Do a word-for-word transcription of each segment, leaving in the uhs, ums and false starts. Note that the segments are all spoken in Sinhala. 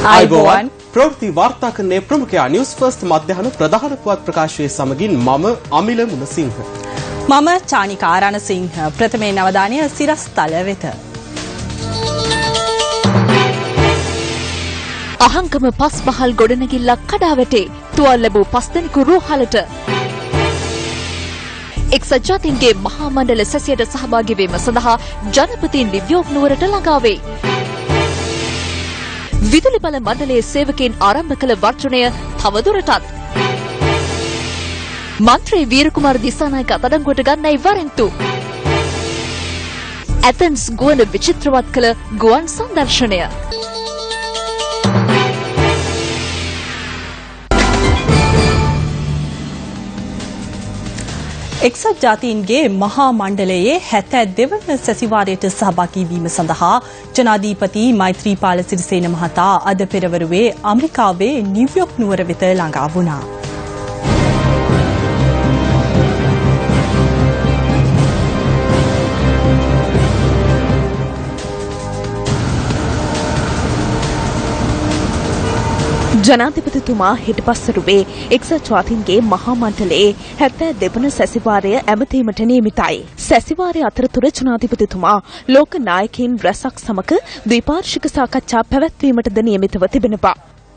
आयुबोवन प्रवृत्ति वार्ता करने प्रमुख न्यूज फर्स्ट मध्याह्न प्रधान पुවත් ප්‍රකාශයේ සමගින් මම අමිල මුණසිංහ මම චානිකා රණසිංහ ප්‍රථමයෙන් අවධානය සිරස්තල වෙත අහංකම පස්මහල් ගොඩනැගිල්ලක් කඩා වැටේ තුවාල ලැබූ පස් දෙනෙකු රෝහලට එක්සත් ජාතීන්ගේ මහා මණ්ඩල සැසියට සහභාගී වීම සඳහා ජනපති නිව්යෝක් නුවරට ළඟා වේ. විදුලි බල මණ්ඩලයේ සේවකයන් ආරම්භ කළ වර්ජනය තවදුරටත් මන්ත්‍රී වීරකුමාර දිසානායක අත්අඩංගුවට ගන්නයි වරෙන්තු. ඇතන්ස් ගුවන් විචිත්‍රවත් කළ ගුවන් සංදර්ශනය. එක්සත් ජාතීන්ගේ මහා මණ්ඩලයේ හැත්තෑ වන සැසිවාරයට සහභාගී වීම සඳහා ජනාධිපති මෛත්‍රීපාල සිරිසේන මහතා අද පෙරවරුවේ ඇමරිකාවේ නිව්යෝක් නුවර වෙත ළඟා වුණා. ජනාධිපතිතුමා හිටපස්සරුවේ එක්සත් ජාතීන්ගේ මහා මණ්ඩලයේ හැත්තෑ වන සැසිවාරය ඇමතීමට නියමිතයි. සැසිවාරය අතරතුර ජනාධිපතිතුමා ලෝක නායකයින් රැසක් සමග ද්විපාර්ශ්වික සාකච්ඡා පැවැත්වීමටද නියමිතව තිබෙනවා.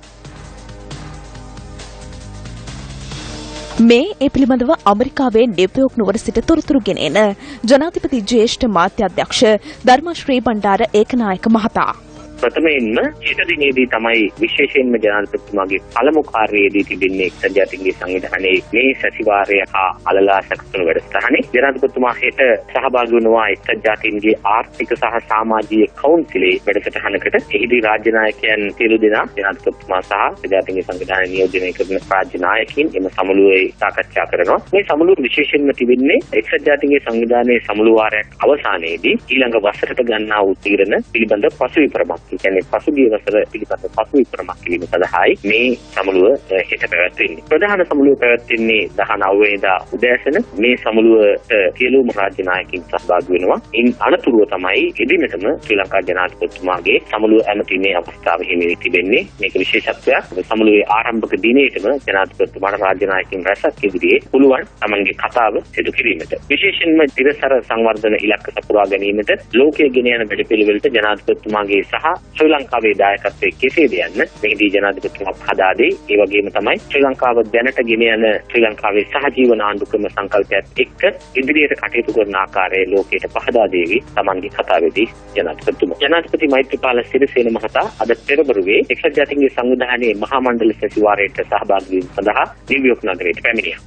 මේ ඒ පිළිබඳව ඇමරිකාවේ නිව්යෝක් නුවර සිට තොරතුරු ගෙන එන ජනාධිපති ජ්‍යෙෂ්ඨ මාධ්‍ය අධ්‍යක්ෂ ධර්මශ්‍රී බණ්ඩාර ඒකනායක මහතා ප්‍රථමයෙන්ම ඊට දිනේදී තමයි විශේෂයෙන්ම ජනාධිපතිතුමාගේ පළමු කාර්යයේදී තිබෙන්නේ එක්සත් ජාතීන්ගේ සංවිධානයේ මේ සැසිවාරය හා අලලා සැකසුණු වැඩසටහනේ ජනාධිපතිතුමා හෙට සහභාගී වුණා එක්සත් ජාතීන්ගේ ආර්ථික සහ සමාජීය කවුන්සිලේ වැඩසටහනකට. එහිදී රාජ්‍ය නායකයන් සියලු දෙනා ජනාධිපතිතුමා සහ ජාතීන්ගේ සංවිධානය නියෝජනය කරන රාජ්‍ය නායකයින් එම සමුළුවේ සාකච්ඡා කරනවා. මේ සමුළුව විශේෂයෙන්ම තිබෙන්නේ එක්සත් ජාතීන්ගේ සංවිධානයේ සමුළු වාරයක් අවසානයේදී ඊළඟ වසරට ගන්නා වූ තීරණ පිළිබඳ පසුවිපරමක් කියන්නේ පසුගිය වසර පිළිබඳ පසු විපරමක් කිරීම සඳහායි මේ සමුළුව හෙට පැවැත්වෙන්නේ. ප්‍රධාන සමුළුව පැවැත්වෙන්නේ දහනව වෙනිදා උදෑසන. මේ සමුළුවට සියලුම රාජ්‍ය නායකයින් සහභාගී වෙනවා. ඉන් අනතුරුව තමයි එදිනටම ශ්‍රී ලංකා ජනාධිපතිතුමාගේ සමුළුව ඇමතීමේ අවස්ථාව හිමි වී තිබෙන්නේ. මේක විශේෂත්වයක්. සමුළුවේ ආරම්භක දිනේටම ජනාධිපතිතුමාට රාජ්‍ය නායකයින් රැසක් ඉදිරියේ පුළුවන් තමන්ගේ කතාව සිදු කිරීමට. විශේෂයෙන්ම තිරසර සංවර්ධන ඉලක්ක සපුරා ගැනීමට ලෝකයේ ගෙන යන වැඩපිළිවෙලට ජනාධිපතිතුමාගේ සහ ශ්‍රී ලංකාවේ දායකත්වයේ කෙසේද යන්න මෙහිදී ජනාධිපතිතුමා හදා දෙයි. ඒ වගේම තමයි ශ්‍රී ලංකාව දැනට ගෙන යන ශ්‍රී ලංකාවේ සහජීවන ආණ්ඩුක්‍රම සංකල්පයත් එක්ක ඉදිරියට කටයුතු කරන ආකාරය ලෝකයට පහදා දෙවි. තමන්ගේ කතාවේදී ජනාධිපතිතුමා ජනාධිපති මෛත්‍රීපාල සිරිසේන මහතා අද පෙරවරුවේ එක්සත් ජාතීන්ගේ සංවිධානයේ මහා මණ්ඩල සැසිවාරයට සහභාගී වීම සඳහා නිව්යෝක් නගරයට පැමිණියා.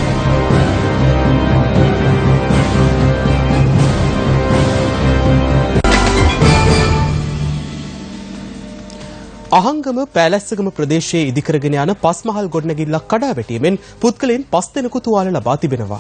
අහංගම පෑලැස්සගම ප්‍රදේශයේ ඉදිකරගෙන යන පස්මහල් ගොඩනැගිල්ලක් කඩා වැටීමෙන් පුද්ගලයන් පස් දෙනෙකු තුවාල ලබා තිබෙනවා.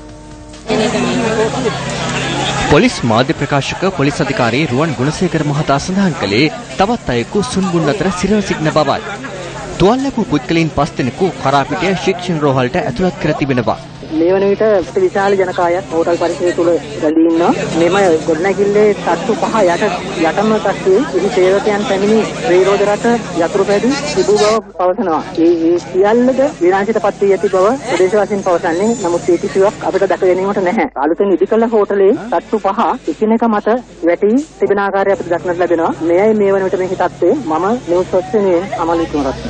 පොලිස් මාධ්‍ය ප්‍රකාශක පොලිස් අධිකාරී රුවන් ගුණසේකර මහතා සඳහන් කළේ තවත් අයෙකු සුන්බුන් අතර සිරව සිටින බවයි. තුවාල ලැබූ පුද්ගලයන් පස් දෙනෙකු කරාපිටිය ශික්ෂණ රෝහලට ඇතුළත් කර තිබෙනවා. මේ වන විට විශාල ජනකායක් හෝටල් පරිසරය තුළ රැඳී ඉන්නවා. මෙම ගොඩනැගිල්ලේ තට්ටු පහ යට යටම තට්ටුවේ ඉහි සේවකයන් පැමිණි ප්‍රතිරෝධ රට යතුරු පැදි තිබූ බව පවසනවා. ඒ ඒ සියල්ලද විනාශයට පත් වී ඇති බව ප්‍රදේශවාසීන් පවසන්නේ. නමුත් ඒ කිසිවක් අපිට දැක ගැනීමට නැහැ. අලුතෙන් ඉදිකළ හෝටලේ තට්ටු පහ එකිනෙක මත වැටි තිබෙන ආකාරය අපිට දක්නට ලැබෙනවා. මෙයයි මේ වන විට මේකේ තත්ත්වය. මම නිවුස් ඔස්සේ අමල් වික්‍රමරත්න.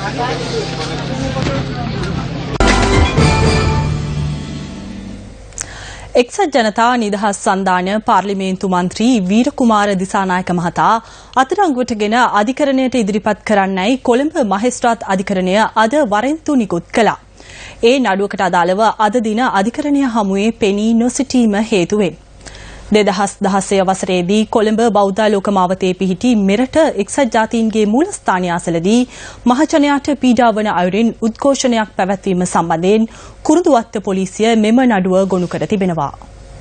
එක්සත් ජනතා නිදහස් සන්ධාන පාර්ලිමේන්තු මන්ත්‍රී වීරකුමාර දිසානායක මහතා අත්අඩංගුවටගෙන අධිකරණයට ඉදිරිපත් කරන්නයි කොළඹ මහේස්ත්‍රාත් අධිකරණය අද වරෙන්තු නිකුත් කළා. ඒ නඩුවකට අදාළව අද දින අධිකරණය හමුවේ පෙනී නොසිටීම හේතුවෙන් දෙදහස් දහසය වසරේදී කොළඹ බෞද්ධාලෝක මාවතේ පිහිටි මෙරට එක්සත් ජාතීන්ගේ මූලස්ථානය අසලදී මහජනයාට පීඩා වන අයුරින් උද්ඝෝෂණයක් පැවැත්වීම සම්බන්ධයෙන් කුරුඳුවත්ත පොලිසිය මෙම නඩුව ගොනු කර තිබෙනවා.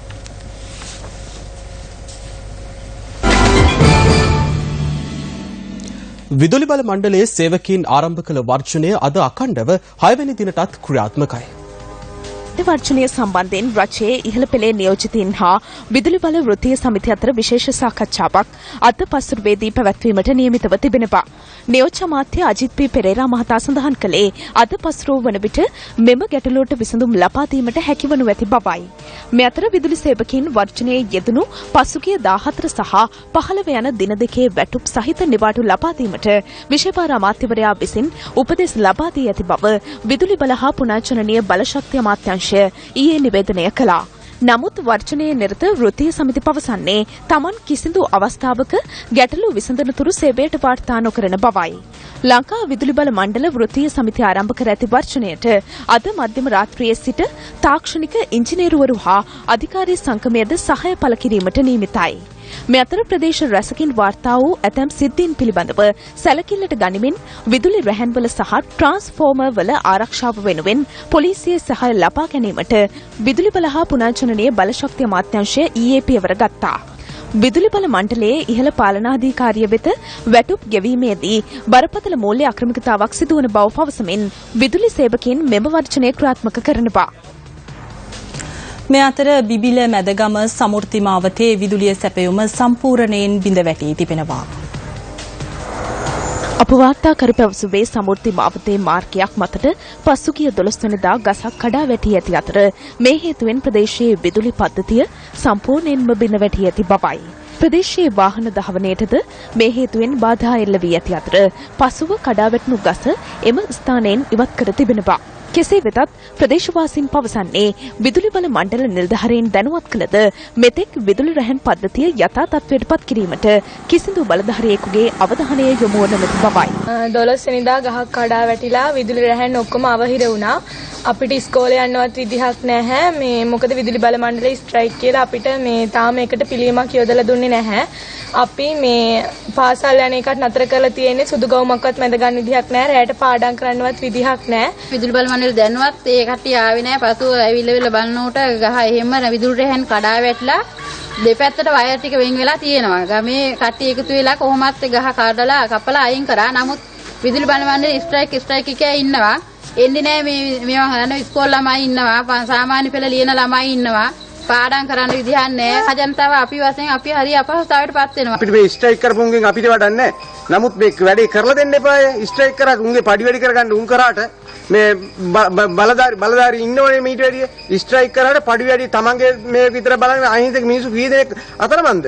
විදුලි බල මණ්ඩලයේ සේවකීන් ආරම්භ කළ වර්ජනය අද අඛණ්ඩව හයවැනි දිනටත් ක්‍රියාත්මකයි. මද්‍ය වර්ජනය සම්බන්ධයෙන් රජයේ ඉහළ පෙළේ නියෝජිතයින් හා විදුලි බල වෘත්තීය සමිතිය අතර විශේෂ සාකච්ඡාවක් අද පසුරුවේදී පැවැත්වීමට නියමිතව තිබෙනවා. නියෝජ්‍ය අමාත්‍ය අජිත් පී පෙරේරා මහතා සඳහන් කළේ අද පසුරුව වන විට මෙම ගැටලුවට විසඳුම් ලබා දීමට හැකිවනු ඇති බවයි. මේ අතර විදුලි සේවකයන් වර්ජනයේ යෙදුණු පසුගිය දාහතර සහ පහළව යන දින දෙකේ වැටුප් සහිත නිවාඩු ලබා දීමට විශේෂ අමාත්‍යවරයා විසින් උපදෙස් ලබා දී ඇති බව විදුලි බල හා පුනර්ජනනීය බලශක්ති අමාත්‍යාංශය ඊයේ නිවේදනය කළා. නමුත් වර්ජනයේ නිරත වෘත්තීය සමිති පවසන්නේ Taman කිසිදු අවස්ථාවක ගැටලු විසඳනතුරු සේවයට වාර්තා නොකරන බවයි. ලංකා විදුලි බල මණ්ඩල වෘත්තීය සමිතිය ආරම්භ කර ඇති වර්ජනයට අද මධ්‍යම රාත්‍රියේ සිට තාක්ෂණික ඉංජිනේරුවරු හා අධිකාරී සංගමයේද සහාය පළ කිරීමට නියමිතයි. මේ අතර ප්‍රදේශ රැසකින් වාර්තා වූ ඇතැම් සිද්ධීන් පිළිබඳව සැලකිල්ලට ගනිමින් විදුලි රැහැන්වල සහ ට්‍රාන්ස්ෆෝමර් වල ආරක්ෂාව වෙනුවෙන් පොලිසියේ සහාය ලබා ගැනීමට විදුලි බල හා පුනර්ජනනීය බලශක්ති අමාත්‍යාංශය ඊයේ පියවර ගත්තා. විදුලි බල මණ්ඩලයේ ඉහළ පාලනාධිකාරිය වෙත වැටුප් ගෙවීමේදී බරපතල මූල්‍ය අක්‍රමිකතාවක් සිදුවන බව පවසමින් විදුලි සේවකයන් මෙම වර්ජනය ක්‍රියාත්මක කරනවා. මේ අතර බිබිල මැදගම සමෘද්ධි මාවතේ විදුලිය සැපයුම සම්පූර්ණයෙන් බිඳ වැටී තිබෙනවා. අප වාර්තා කර පැවසුවේ සමෘද්ධි මාවතේ මාර්ගයක් මතට පසුගිය දොළොස් වෙනිදා ගසක් කඩා වැටී ඇති අතර මේ හේතුවෙන් ප්‍රදේශයේ විදුලි පද්ධතිය සම්පූර්ණයෙන්ම බිඳ වැටී ඇති බවයි. ප්‍රදේශයේ වාහන දහවනයටද මේ හේතුවෙන් බාධා එල්ල වී ඇති අතර පසුව කඩා වැටුණු ගස එම ස්ථානයෙන් ඉවත් කර තිබෙනවා. කෙසේ වෙතත් ප්‍රදේශවාසීන් පවසන්නේ විදුලි බල මණ්ඩල නිලධාරීන් දැනුවත් කළද මෙතෙක් විදුලි රැහැන් පද්ධතිය යථා තත්ත්වයට පත් කිරීමට කිසිදු බලධාරියෙකුගේ අවධානය යොමු වන නැති බවයි. දොළොස් වෙනිදා ගහක් කඩා වැටිලා විදුලි රැහැන් ඔක්කොම අවහිර වුණා. අපිට ඉස්කෝලේ යන්නවත් විදිහක් නැහැ. මේ මොකද විදුලි බල මණ්ඩලේ ස්ට්‍රයික් කියලා අපිට මේ තාම එකට පිළියමක් යොදලා දුන්නේ නැහැ. අපි මේ පාසල් යන එකත් නතර කරලා තියෙන්නේ සුදු ගවුමක්වත් මැද ගන්න විදිහක් නැහැ. රැයට පාඩම් කරන්නවත් විදිහක් නැහැ. විදුලි බල මණ්ඩල දැනුවත් ඒ කට්ටිය ආවේ නැහැ. පසුව ඇවිල්ලා බලනකොට ගහ එහෙම විදුලි රැහැන් කඩා වැටලා දෙපැත්තට වයර් ටික වෙන් වෙලා තියෙනවා. ගමේ කට්ටිය එකතු වෙලා කොහොමත් ගහ කඩලා කපලා අයින් කරා. නමුත් විදුලි බල මණ්ඩලේ ස්ට්‍රයික් ස්ට්‍රයික් එකේ ඉන්නවා. එන්නේ නැහැ මේ මේවා යන ඉස්කෝල ළමයි ඉන්නවා. සාමාන්‍ය පෙළ ලියන ළමයි ඉන්නවා. පාඩම් කරන්න විදිහක් නැහැ. ජනතාව අපි වශයෙන් අපි හරි අපහසුතාවයට පත් වෙනවා. අපිට මේ ස්ට්‍රයික් කරපුන්ගෙන් අපිට වඩන්නේ නැහැ. නමුත් මේ වැඩේ කරලා දෙන්න එපා. ස්ට්‍රයික් කරා උන්ගේ පඩි වැඩි කරගන්න උන් කරාට මේ බලදාරි බලදාරි ඉන්නෝනේ මීට වැඩිය. ස්ට්‍රයික් කරාට පඩි වැඩි තමන්ගේ මේ විතර බලන්න අහිංසක මිනිස්සු කී දෙනෙක් අතරමන්ද?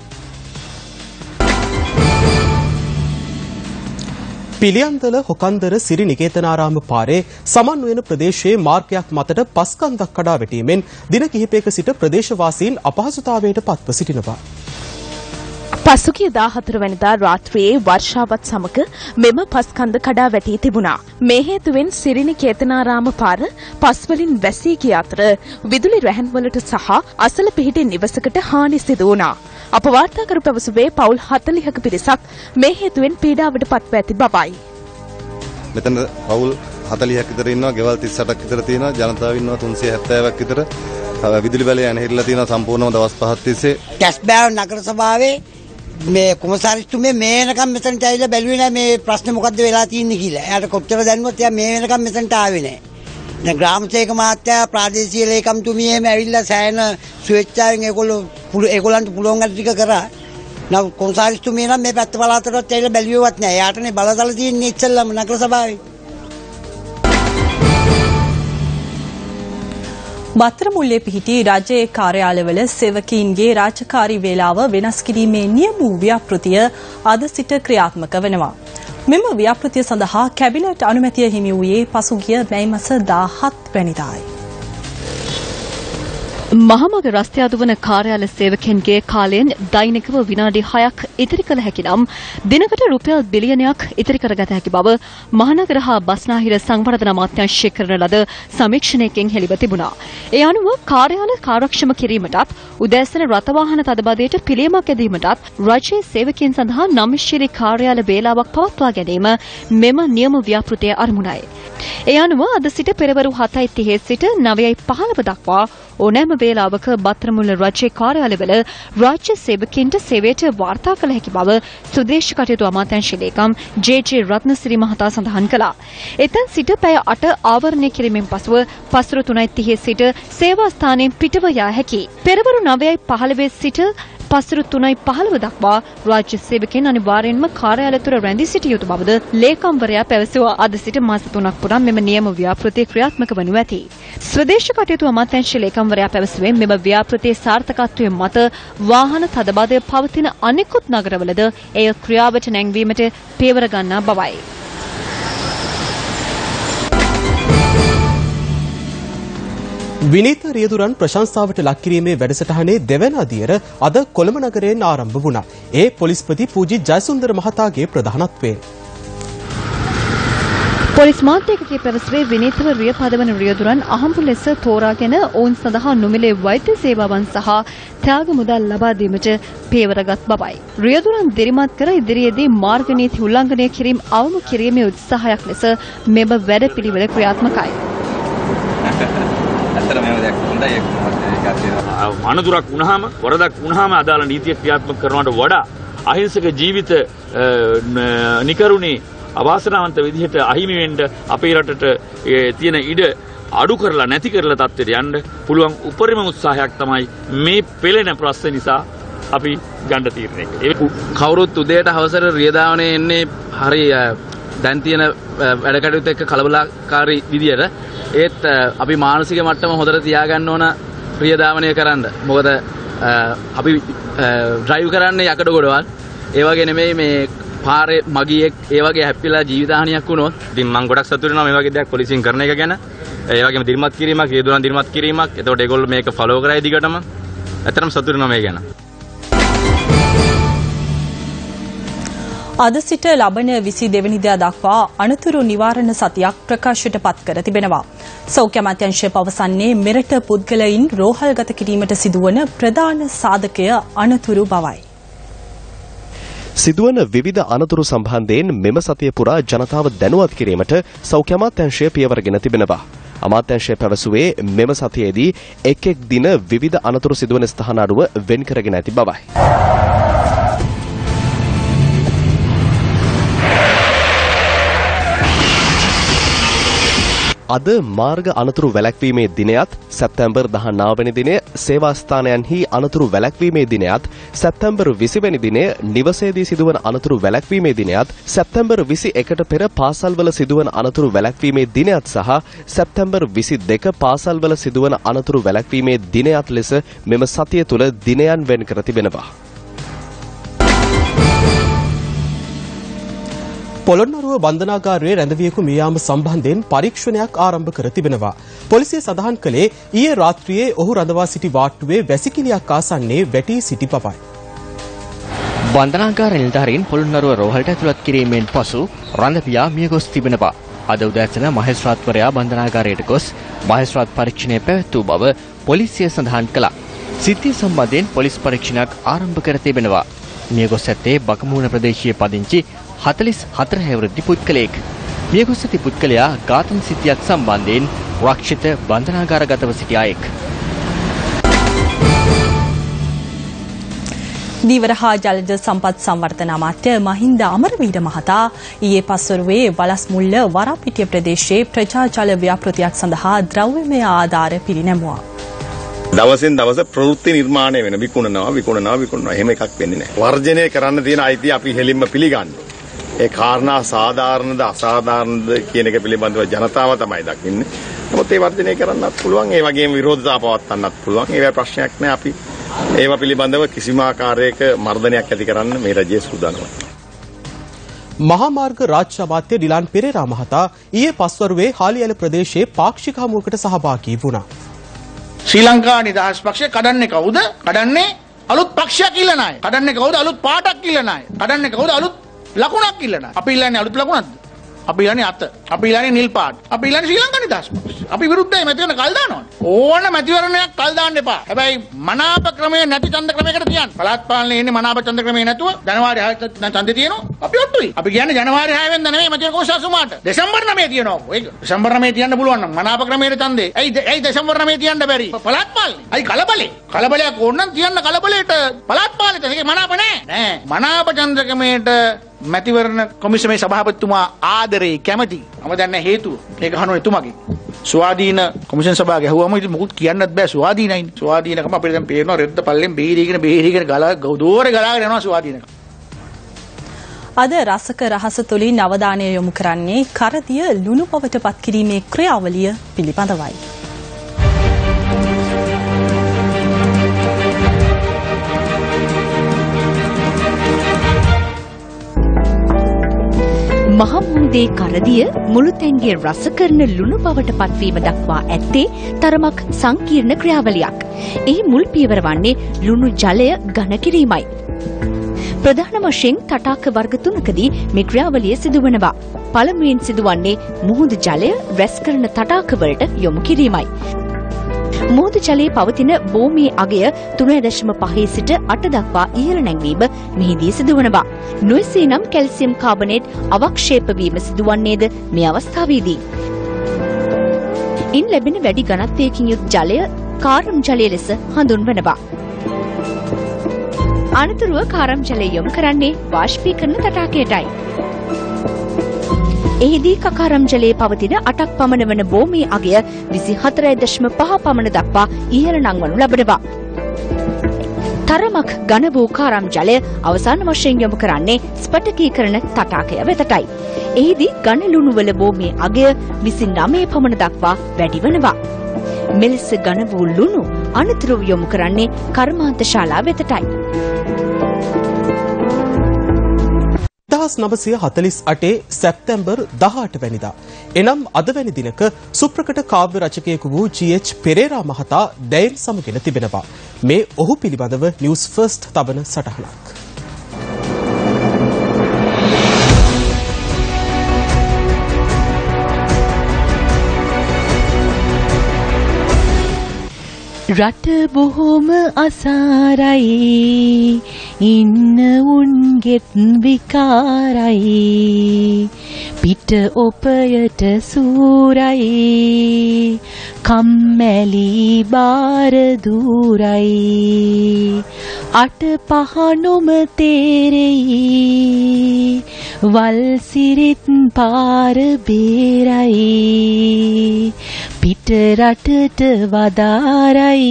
පිළියන්දල හොකන්දර සිරි නිකේතනාරාම පාරේ සමන්වයන ප්‍රදේශයේ මාර්ගයක් මතට පස්කන්දක් කඩා වැටීමෙන් දින කිහිපයක සිට ප්‍රදේශවාසීන් අපහසුතාවයට පත්ව සිටිනවා. පසුගිය දාහතර වෙනිදා රාත්‍රියේ වර්ෂාවත් සමග මෙම පස්කන්ද කඩා වැටී තිබුණා. මේ හේතුවෙන් සිරි නිකේතනාරාම පාර පස්වලින් වැසී ගිය අතර විදුලි රැහැන්වලට සහ අසල පිහිටි නිවසකට හානි සිදු වුණා. අප වාර්තා කර පැවසුවේ පවුල් හතළිහක පිරිසක් මේ හේතුවෙන් පීඩාවට පත්ව ඇති බවයි. මෙතන පවුල් හතළිහක් විතර ඉන්නවා, ගෙවල් තිස් අටක් විතර තියෙනවා, ජනතාව ඉන්නවා තුන්සිය හැත්තෑවක් විතර. විදුලි බලය ඇනහිරලා තියෙනවා සම්පූර්ණම දවස් පහක් තිස්සේ. කැස්බෑව නගර සභාවේ මේ කුමසාරිස්තුමේ මේ වෙනකම් මෙතනට ඇවිල්ලා බැලුවේ නැහැ මේ ප්‍රශ්නේ මොකද්ද වෙලා තියෙන්නේ කියලා. එයාට කොච්චර දැනුවත් එයා මේ වෙනකම් මෙතනට ආවේ නැහැ. දැන් ග්‍රාම සේවක මහත්තයා ප්‍රාදේශීය ලේකම්තුමිය එහෙම ඇවිල්ලා සෑහෙන ස්වේච්ඡාවෙන් ඒගොල්ලෝ ඒගොල්ලන්ට පුළුවන් වැඩ ටික කරා. නමුත් කොන්සාරිස්තුමිය නම් මේ පැත්ත පළාතටවත් ඇවිල්ලා බැලුවේවත් නැහැ. එයාටනේ බලතල තියෙන්නේ ඉස්සෙල්ලාම නගර සභාවේ. බත්තරමුල්ලේ පිහිටි රජයේ කාර්යාලවල සේවකීන්ගේ රාජකාරී වේලාව වෙනස් කිරීමේ නියම වූ ව්‍යාපෘතිය අද සිට ක්‍රියාත්මක වෙනවා. මෙම ව්‍යාපෘතිය සඳහා කැබිනට් අනුමැතිය හිමි වූයේ පසුගිය මැයි මාස දාහත් වැනිදායි. මහමග රස්තියාදු වන කාර්යාල සේවකයන්ගේ කාලයෙන් දෛනිකව විනාඩි හයක් ඉතිරි කළ හැකි නම් දිනකට රුපියල් බිලියනයක් ඉතිරි කරගත හැකි බව මහනගර හා බස්නාහිර සංවර්ධන අමාත්‍යාංශය කරන ලද සමීක්ෂණයකින් හෙළිව තිබුණා. ඒ අනුව කාර්යාල කාර්යක්ෂම කිරීමටත් උදෑසන රථවාහන තදබදයට පිළියමක් ඇදීමටත් රජයේ සේවකයන් සඳහා නම්‍යශීලී කාර්යාල වේලාවක් පවත්වා ගැනීම මෙම නියම ව්‍යාපෘතියේ අරමුණයි. ඒ අනුව අද සිට පෙරවරු හතයි තිහේ සිට නවයයි පහළව දක්වා ඕනෑම වේලාවක බත්තරමුල්ල රජයේ කාර්යාලවල රාජ්‍ය සේවකයන්ට සේවයට වාර්තා කළ හැකි බව සුදේශ කටයුතු අමාත්‍යාංශ ලේකම් ජේ ජේ රත්නසිරි මහතා සඳහන් කළා. එතෙන් සිට පැය අට ආවරණය කිරීමෙන් පසුව පස්වරු තුනයි තිහේ සිට සේවා ස්ථානයෙන් පිටව යා හැකියි. පෙරවරු නවයයි පහළොව සිට පස්වරු තුනයි පහළොව දක්වා රාජ්‍ය සේවකයන් අනිවාර්යෙන්ම කාර්යාලය තුළ රැඳී සිටිය යුතු බවද ලේකම්වරයා පැවසුවා. අද සිට මාස තුනක් පුරා මෙම නියම ව්‍යාපෘතිය ක්‍රියාත්මක වනු ඇති. ස්වදේශ කටයුතු අමාත්‍යාංශ ලේකම්වරයා පැවසුවේ මෙම ව්‍යාපෘතියේ සාර්ථකත්වය මත වාහන තදබදය පවතින අනෙකුත් නගරවලද එය ක්‍රියාවට නැංවීමට පියවර ගන්නා බවයි. විනීත රියදුරන් ප්‍රශංසාවට ලක් කිරීමේ වැඩසටහනේ දෙවන අදියර අද කොළඹ නගරයෙන් ආරම්භ වුණා. ඒ පොලිස්පති පූජි ජයසුන්දර මහතාගේ ප්‍රධානත්වයෙන්. පොලිස් මාධ්‍යකගේ පැවසුවේ විනීතව රිය පදවන රියදුරන් අහඹු ලෙස තෝරාගෙන ඔවුන් සඳහා නොමිලේ වෛද්‍ය සේවාවන් සහ ත්‍යාග මුදල් ලබා දීමට පියවරගත් බවයි. රියදුරන් දිරිමත් කර ඉදිරියේදී මාර්ග නීති උල්ලංඝනය කිරීම අවම කිරීමේ උත්සාහයක් ලෙස මෙම වැඩපිළිවෙල ක්‍රියාත්මකයි. අනතුරක් වුණාම වරදක් වුණාම අදාළ නීතිය ක්‍රියාත්මක කරනවට වඩා අහිංසක ජීවිත නිකරුණේ අවාසනාවන්ත විදිහට අහිමි වෙන්න අපේ රටට තියෙන ඉඩ අඩු කරලා නැති කරලා තත්ත්වයට යන්න පුළුවන් උපරිම උත්සාහයක් තමයි මේ පෙළෙන ප්‍රශ්න නිසා අපි ගන්න තීරණය කළේ. කවුරුත් උදේට හවසට රියදාවනේ එන්නේ හරි දැන් තියෙන වැඩ කටයුතු එක්ක කලබලකාරී විදියට. ඒත් අපි මානසික මට්ටම හොඳට තියාගන්න ඕන රියදාවනය කරන්න. මොකද අපි ඩ්‍රයිව් කරන්නේ යකඩ ගොඩවල්. ඒ වගේ නෙමෙයි මේ පාරේ මගියෙක් ඒ වගේ හැප්පිලා ජීවිතහානියක් වුණොත් ඉතින් මම ගොඩක් සතුටු වෙනවා මේ වගේ දෙයක් පොලිසියෙන් කරන එක ගැන. ඒ වගේම දිරිමත් කිරීමක්, රියදුරන් දිරිමත් කිරීමක්. එතකොට ඒගොල්ලෝ මේක ෆලෝ කරයි දිගටම. ඇත්තටම සතුටු වෙනවා මේ ගැන. අද සිට ලබන විසි දෙවැනිදා දක්වා අනතුරු නිවාරණ සතියක් ප්‍රකාශයට පත් කර තිබෙනවා. සෞඛ්‍ය අමාත්‍යාංශය පවසන්නේ මෙරට පුද්ගලයින් රෝහල්ගත කිරීමට සිදුවන ප්‍රධාන සාධකය අනතුරු බවයි. සිදුවන විවිධ අනතුරු සම්බන්ධයෙන් මෙම සතිය පුරා ජනතාව දැනුවත් කිරීමට සෞඛ්‍ය අමාත්‍යාංශය පියවරගෙන තිබෙනවා. අමාත්‍යාංශය පැවසුවේ මෙම සතියේදී එක් එක් දින විවිධ අනතුරු සිදුවන ස්ථාන අඩුව වෙන් කරගෙන ඇති බවයි. අද මාර්ග අනතුරු වැළැක්වීමේ දිනයත් සැප්තැම්බර් දහනව වෙනි දිනය සේවා ස්ථානයන්හි අනතුරු වැළැක්වීමේ දිනයත් සැප්තැම්බර් විසි වෙනි දිනය නිවසේදී සිදුවන අනතුරු වැළැක්වීමේ දිනයත් සැප්තැම්බර් විසි එකට පෙර පාසල්වල සිදුවන අනතුරු වැළැක්වීමේ දිනයත් සහ සැප්තැම්බර් විසි දෙක පාසල්වල සිදුවන අනතුරු වැළැක්වීමේ දිනයත් ලෙස මෙම සතිය තුළ දිනයන් වෙන් කර තිබෙනවා. පොළොන්නරුව බන්ධනාගාරයේ රැඳවියෙකු මියාම සම්බන්ධයෙන් පරීක්ෂණයක් ආරම්භ කර තිබෙනවා. පොලිසිය සඳහන් කළේ ඊයේ රාත්‍රියේ ඔහු රඳවා සිටි වාට්ටුවේ වැසිකිළියක් ආසන්නයේ වැටී සිටි බවයි. බන්ධනාගාර නිලධාරීන් පොළොන්නරුව රෝහලට ඇතුළත් කිරීමෙන් පසු රඳවියා මිය ගොස් තිබෙනවා. අද උදෑසන මහේස්ත්‍රාත්වරයා බන්ධනාගාරයට ගොස් මහේස්ත්‍රාත් පරීක්ෂණය පැවැත්වූ බව පොලිසිය සඳහන් කළා. සිද්ධිය සම්බන්ධයෙන් පොලිස් පරීක්ෂණයක් ආරම්භ කර තිබෙනවා. මිය ගොස් ඇත්තේ බකමූණ ප්‍රදේශයේ පදිංචි හතළිස් හතර හැවිරිදි පුද්ගලයෙක්. මියගොස් ඇති පුද්ගලයා ඝාතන සිද්ධියක් සම්බන්ධයෙන් රක්ෂිත බන්ධනාගාරගතව සිටි අයෙක්. දීවර හා ජලජ සම්පත් සංවර්ධන අමාත්‍ය මහින්ද අමරවීර මහතා ඊයේ පස්වරුවේ වලස්මුල්ල වරාපිටිය ප්‍රදේශයේ ප්‍රජා ජල ව්‍යාපෘතියක් සඳහා ද්‍රව්‍යමය ආධාර පිරිනැමුවා. දවසින් දවස ප්‍රවෘත්ති නිර්මාණය වෙන විකුණනවා විකුණනවා විකුණනවා එහෙම එකක් වෙන්නේ නැහැ. වර්ජනය කරන්න තියෙන අයිතිය අපි හෙලින්ම පිළිගන්නවා. ඒ කාරණා සාධාරණද අසාධාරණද කියන එක පිළිබඳව ජනතාව තමයි දකින්නේ. නමුත් ඒ වර්ජනය කරන්නත් පුළුවන්, ඒ වගේම විරෝධතා පවත්වන්නත් පුළුවන්. ඒවා ප්‍රශ්නයක් නෑ. අපි ඒවා පිළිබඳව කිසිම ආකාරයක මර්ධනයක් ඇති කරන්න මේ රජයේ සූදානම්යි. මහා මාර්ග රාජ්‍ය අමාත්‍ය ඩිලාන් පෙරේරා මහතා ඊයේ පස්වරුවේ හාලිඇල ප්‍රදේශයේ පාක්ෂික හමුවකට සහභාගී වුණා. ශ්‍රී ලංකා නිදහස් පක්ෂය කඩන්නේ කවුද? කඩන්නේ අලුත් පක්ෂයක් ඉල්ලන අය. කඩන්නේ කවුද? අලුත් පාටක් ඉල්ලන අය. කඩන්නේ කවුද? අලුත් ලකුණක් ඉල්ලන අය. අපි ඉල්ලන්නේ අලුත් ලකුණක්ද? අපි ඉල්ලන්නේ අත. අපි ඉල්ලන්නේ නිල් පාට. අපි ඉල්ලන්නේ ශ්‍රී ලංකා නිදහස් පක්ෂ. අපි විරුද්ධයි මැතිවරණ කල් දානවා. ඕන මැතිවරණයක් කල් දාන්න එපා. හැබැයි මනාප ක්‍රමයේ නැති ඡන්ද ක්‍රමයකට තියන්න. පළාත් පාලනයේ ඉන්නේ මනාප ඡන්ද ක්‍රමයේ නැතුව ජනවාරි හය ඡන්දේ තියෙනවා. අපි ඔට්ටුයි. අපි කියන්නේ ජනවාරි හය වෙනිදා නෙමෙයි මැතිවරණ කෝෂාසුමාට. දෙසැම්බර් නවය තියෙනවා. ඒක දෙසැම්බර් නවය තියන්න පුළුවන් නම් මනාප ක්‍රමයේ ඡන්දේ. ඇයි ඇයි දෙසැම්බර් නවය තියන්න බැරි? පළාත් පාලනේ. ඇයි කලබලේ? කලබලයක් ඕන නම් තියන්න කලබලයට පළාත් පාලනේට. ඒක මනාප නෑ. නෑ. මනාප ඡන්ද ක්‍රමයට මැතිවරණ කොමිසමේ සභාපතිතුමා ආදරේ කැමති. මම දන්නේ හේතුව. ඒක අහනවා එතුමාගේ. ස්වාධීන කොමිෂන් සභාව ගැහුවම ඉතින් මොකුත් කියන්නත් බෑ ස්වාධීනයිනේ. ස්වාධීනකම අපිට දැන් පේනවා රෙද්ද පල්ලෙන් බීරීගෙන බීරීගෙන ගලා දෝරේ ගලාගෙන යනවා ස්වාධීනකම. අද රසක රහස තුලින් අවධානය යොමු කරන්නේ කරදිය ලුණු පවට පත් කිරීමේ ක්‍රියාවලිය පිළිබඳවයි. මහමුහුදේ කරදිය මුළුතැන්ගේ රස කරන ලුණු බවට පත්වීම දක්වා ඇත්තේ තරමක් සංකීර්ණ ක්‍රියාවලියක්. එහි මුල් පියවර වන්නේ ලුණු ජලය ඝන කිරීමයි. ප්‍රධාන වශයෙන් තටාක වර්ග තුනකදී මේ ක්‍රියාවලිය සිදුවනවා. පළමුවෙන් සිදුවන්නේ මුහුදු ජලය රැස් කරන තටාක වලට යොමු කිරීමයි. මුහුදු ජලයේ පවතින භූමියේ අගය තුන දශම පහේ සිට අට දක්වා ඉහළ නැංවීම මෙහිදී සිදුවනවා. නොයසේ නම් කැල්සියම් කාබනේට් අවක්ෂේප වීම සිදුවන්නේද මේ අවස්ථාවේදී. ඉන් ලැබෙන වැඩි ඝනත්වයකින් යුත් ජලය කාරම් ජලය ලෙස හඳුන්වනවා. අනතුරුව කාරම් ජලය යොමු කරන්නේ වාෂ්පීකරණ තටාකයටයි. එහිදී කකාරම් ජලයේ පවතින අටක් පමණ වන භූමියේ අගය විසිහතර දශම පහ පමණ දක්වා ඉහළ නංවනු ලබනවා. තරමක් ඝන වූ කාරම් ජලය අවසාන වශයෙන් යොමු කරන්නේ ස්පටකීකරණ තටාකය වෙතටයි. එහිදී ඝන ලුණු වල භූමියේ අගය විසිනවය පමණ දක්වා වැඩි වෙනවා. මෙලෙස ඝන වූ ලුණු අනතුරුව යොමු කරන්නේ කර්මාන්ත ශාලා වෙතටයි. දහස් නවසිය හතලිස් අටේ සැප්තැම්බර් දහඅට වැනිදා එනම් අද වැනි දිනක සුප්‍රකට කාව්‍ය රචකයෙකු වූ ජී.එච්. පෙරේරා මහතා දැයින් සමගෙන තිබෙනවා. මේ ඔහු පිළිබඳව නිවුස් ෆර්ස්ට් තබන සටහනක්. රට බොහොම අසාරයි ඉන්න උන්ගෙත් විකාරයි පිට ඔපයට සූරයි කම්මැලි බාර දූරයි අට පහ නොම තේරෙයි වල් සිරිත් පාර බේරයි පිට රටට වදාරයි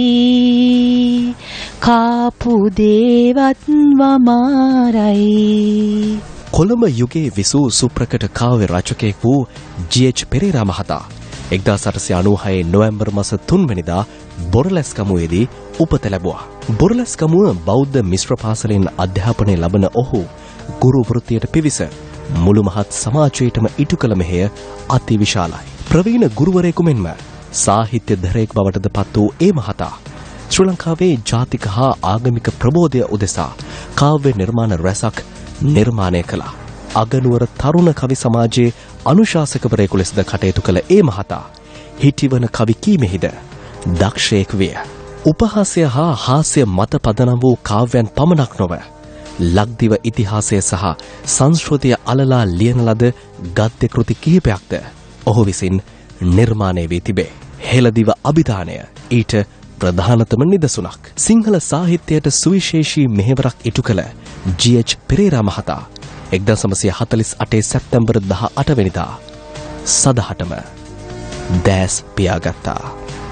කාපු දේවත් වමාරයි. කොළඹ යුගයේ විසූ සුප්‍රකට කාව්‍ය රචකයෙක් වූ ජී.එච්. පෙරේරා මහතා එක්දාස් අටසිය අනූහය නොවැම්බර් මාස තුන් වෙනිදා බොරලැස්කමුවේදී උපත ලැබුවා. බොරලැස්කමුව බෞද්ධ මිශ්‍ර පාසලෙන් අධ්‍යාපනය ලබන ඔහු ගුරු වෘත්තියට පිවිස මුළු මහත් සමාජයටම ඉටු කළ මෙහෙය අති විශාලයි. ප්‍රවීණ ගුරුවරයෙකු මෙන්ම සාහිත්‍ය ධරයෙක් බවටද පත් වූ ඒ මහතා ශ්‍රී ලංකාවේ ජාතික හා ආගමික ප්‍රබෝධය උදෙසා කාව්‍ය නිර්මාණ රැසක් නිර්මාණය කළා. අගනුවර තරුණ කවි සමාජයේ අනුශාසකවරයෙකු ලෙසද කටයුතු කළ ඒ මහතා හිටිවන කවි කීමෙහිද දක්ෂයෙක් විය. උපහාසය හා හාස්‍ය මත පදනම් වූ කාව්‍යයන් පමණක් නොව ලක්දිව ඉතිහාසය සහ සංස්කෘතිය අලලා ලියන ලද ගද්‍ය කෘති කිහිපයක්ද ඔහු විසින් නිර්මාණය වී තිබේ. හෙළදිව අභිධානය ඊට ප්‍රධානතම නිදසුනක්. සිංහල සාහිත්‍යයට සුවිශේෂී මෙහෙවරක් ඉටු කළ ජී.එච්. පෙරේරා මහතා එක්දාස් නවසිය හතලිස් අටේ සැප්තැම්බර් දහඅට වෙනිදා සදහටම දෑස් පියාගත්තා.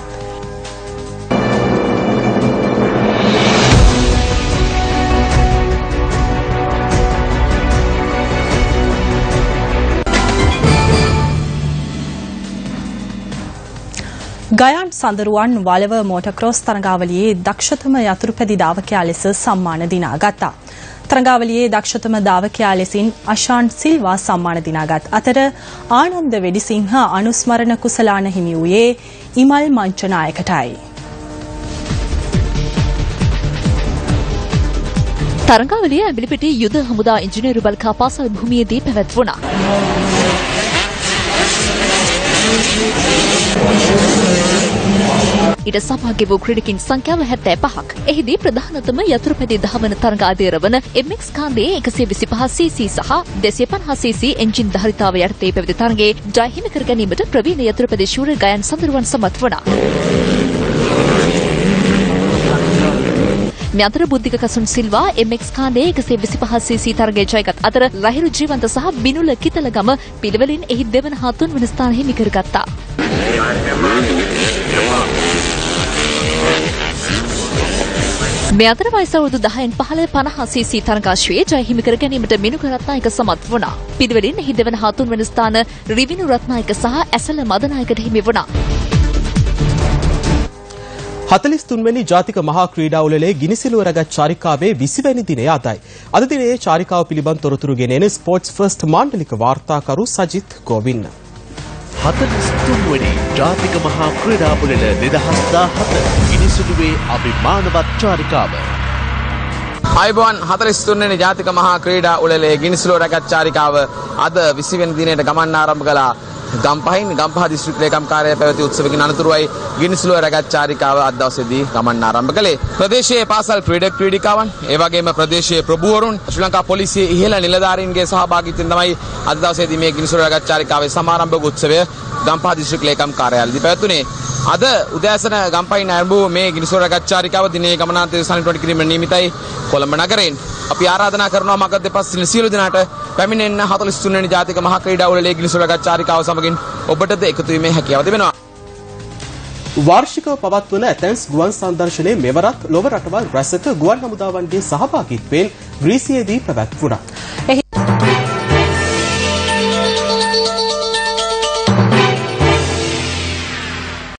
ගයාන් සඳරුවන් වලව මෝටක්‍රෝස් තරඟාවලියේ දක්ෂතම යතුරුපැදි ධාවකයා ලෙස සම්මාන දිනාගත්තා. තරඟාවලියේ දක්ෂතම ධාවකයා ලෙසින් අශාන් සිල්වා සම්මාන දිනාගත් අතර ආනන්ද වෙඩිසිංහ අනුස්මරණ කුසලාන හිමි වූයේ ඉමල් මංචනායකටයි. තරඟාවලිය ඇඹිලිපිටිය යුද හමුදා ඉංජිනේරු බල්කා පාසල් භූමියේදී පැවැත්වුණා. ඊට සමග වූ ක්‍රීඩකින් සංඛ්‍යාව හැත්තෑ පහක්. එහිදී ප්‍රධානතම යතුරුපැදි දහවන තරඟ ආදේරවන එම් එක්ස් කාන්දේ එකසිය විසිපහ සී සී සහ දෙසිය පනහ සී සී එන්ජින් ධාරිතාව යටතේ පැවති තරඟේ ජය හිමි කර ගැනීමට ප්‍රවීණ යතුරුපැදි ශූර ගයන් සඳරුවන් සමත් වුණා. මේ අතර බුද්ධික කසුන් සිල්වා එම් එක්ස් කාන්දේ එකසිය විසිපහ සී සී තරගයේ ජයගත් අතර ලහිරු ජීවන්ත සහ බිනුල කිතලගම පිළිවෙලින් එහි දෙවන හා තුන්වන ස්ථාන හිමි කරගත්තා. මේ අතර වයස අවුරුදු දහයෙන් පහළ පනහ සී සී තරගාශ්‍රයේ ජය හිමි කර ගැනීමට මිනුක රත්නායක සමත් වුණා. පිළිවෙලින් එහි දෙවන හා තුන්වන ස්ථාන රිවිනු රත්නායක සහ ඇසල මදනායකට හිමි වුණා. හතළිස් තුන් වෙනි ජාතික මහා ක්‍රීඩා උළෙලේ ගිනිසිලුව රැගත් චාරිකාවේ විසි වෙනි දිනය අදයි. අද දිනේ චාරිකාව පිළිබඳ තොරතුරු ගෙනෙන ස්පෝර්ට්ස් ෆර්ස්ට් මාණ්ඩලික වාර්තාකරු සජිත් ගෝවින්න. හතළිස් තුන් වෙනි ජාතික මහා ක්‍රීඩා උළෙල දෙදහස් දාහත ගිනිසිලුවේ අභිමානවත් චාරිකාව. අයිබෝන් හතළිස් තුන් වෙනි ජාතික මහා ක්‍රීඩා උළෙලේ ගිනිසිලුව රැගත් චාරිකාව අද විසි වෙනි දිනයට ගමන් ආරම්භ කළා. ගම්පහින් ගම්පහ දිස්ත්‍රික් ලේකම් කාර්යාලය පැවති උත්සවකින් අනතුරුවයි ගිනිසුලුව රැගත් චාරිකාව අද දවසේදී ගමන් ආරම්භ කළේ. ප්‍රදේශයේ පාසල් ක්‍රීඩක ක්‍රීඩිකාවන් ඒ වගේම ප්‍රදේශයේ ප්‍රභූවරුන් ශ්‍රී ලංකා පොලිසියේ ඉහළ නිලධාරීන්ගේ සහභාගීත්වයෙන් තමයි අද දවසේදී මේ ගිනිසුලුව රැගත් චාරිකාවේ සමාරම්භක උත්සවය ගම්පහ දිස්ත්‍රික් ලේකම් කාර්යාලයේදී පැවතුනේ. අද උදෑසන ගම්පහින් ආරම්භ මේ ගිනිසුලුව රැගත් චාරිකාව දිනේ ගමනාන්තය සනිටුවට කිරීමට නියමිතයි කොළඹ නගරයෙන්. අපි ආරාධනා කරනවා මගධ දෙපස් සියලු දෙනාට පැමිණෙන්න හතළිස් තුන් වෙනි ජාතික මහා ක්‍රීඩා උළෙලේ ගිනිසුලුව රැගත් චාරිකාව සමගින් ඔබටද එකතු වීමේ හැකියාව තිබෙනවා. වාර්ෂිකව පවත්වන ඇතැන්ස් ගුවන් සංදර්ශනයේ මෙවරත් ලොව රටවල් රැසක ගුවන් හමුදාවන්ගේ සහභාගීත්වයෙන් ග්‍රීසියේදී පැවැත්වුණා.